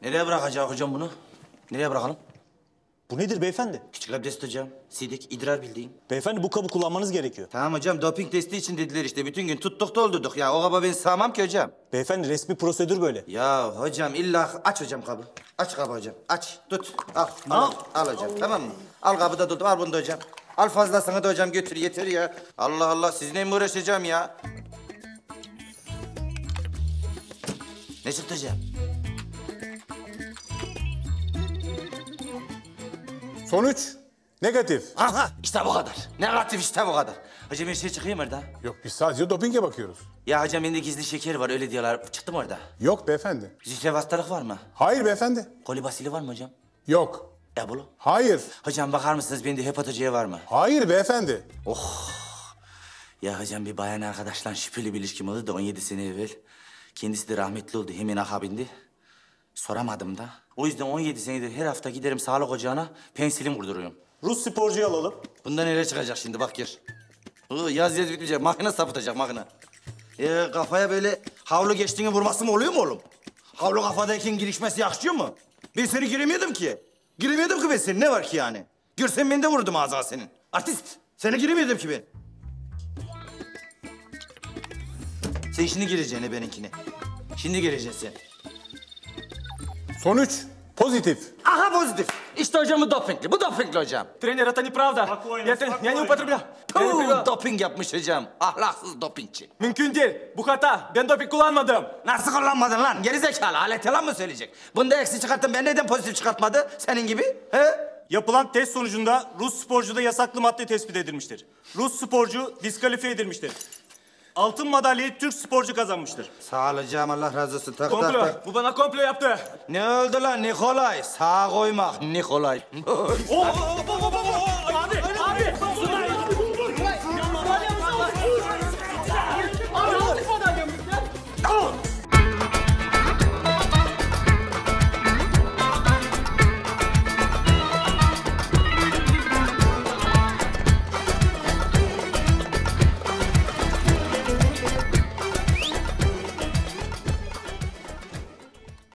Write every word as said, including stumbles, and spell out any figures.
Nereye bırakacak hocam bunu? Nereye bırakalım? Bu nedir beyefendi? Küçük abdest hocam. Sidik, idrar bildiğin. Beyefendi bu kabı kullanmanız gerekiyor. Tamam hocam, doping testi için dediler işte. Bütün gün tuttuk doldurduk ya. O kaba ben sığamam ki hocam. Beyefendi resmi prosedür böyle. Ya hocam illa aç hocam kabı. Aç kabı hocam. Aç, tut. Al. Ne Al, yap- al hocam, tamam mı? Al kabı da tut, al bunu da hocam. Al fazlasını da hocam götür, yeter ya. Allah Allah, sizinle mi uğraşacağım ya? Ne çıktı hocam? Sonuç negatif. Aha, işte bu kadar. Negatif işte bu kadar. Hocam her şey çıkıyor mu orada? Yok biz sadece dopinge bakıyoruz. Ya hocam bende gizli şeker var öyle diyorlar. Çıktı mı orada? Yok beyefendi. Zifre hastalık var mı? Hayır beyefendi. Kolibasili var mı hocam? Yok. Ebolu? Hayır. Hocam bakar mısınız bende hepatoci var mı? Hayır beyefendi. Ya hocam bir bayan arkadaşla şüpheli bir ilişkim oldu da on yedi sene evvel. Kendisi de rahmetli oldu hemen akabinde. Soramadım da. O yüzden on yedi senedir her hafta giderim sağlık ocağına pensilin vurduruyorum. Rus sporcuyu alalım. Bundan neler çıkacak şimdi bak gör. Oo, yaz yaz bitmeyecek. Makine sapıtacak makine. Ee, kafaya böyle havlu geçtiğini vurması mı oluyor mu oğlum? Havlu kafadayken girişmesi yakışıyor mu? Ben seni giremiyordum ki. Giremiyordum ki ben seni. Ne var ki yani? Görsen beni de vururdum ağzına senin. Artist. Seni giremiyordum ki ben. Sen şimdi gireceksin benimkine. Şimdi gireceksin sen. Sonuç pozitif. Aha pozitif. İşte hocam bu dopingli. Bu dopingli hocam. Тренер, это неправда. Я, трен- я не употреблял. Я не Puh, употреблял. doping yapmış hocam. Ahlaksız dopingçi. Mümkün değil. Bu hata. Ben doping kullanmadım. Nasıl kullanmadın lan? Geri zekalı. Alet yalan mı söyleyecek? Bunda eksi çıkarttın. Ben neden pozitif çıkartmadı? Senin gibi. He? Yapılan test sonucunda Rus sporcuda yasaklı madde tespit edilmiştir. Rus sporcu diskalifiye edilmiştir. Altın madalyayı Türk sporcu kazanmıştır. Sağ ol hocam. Allah razı olsun. Tak, tak, Komplo. tak. Bu bana komplo yaptı. Ne oldu lan Nikolay? Sağ koymak Nikolay. Oo, oo, oo, oo, oo, oo. Abi.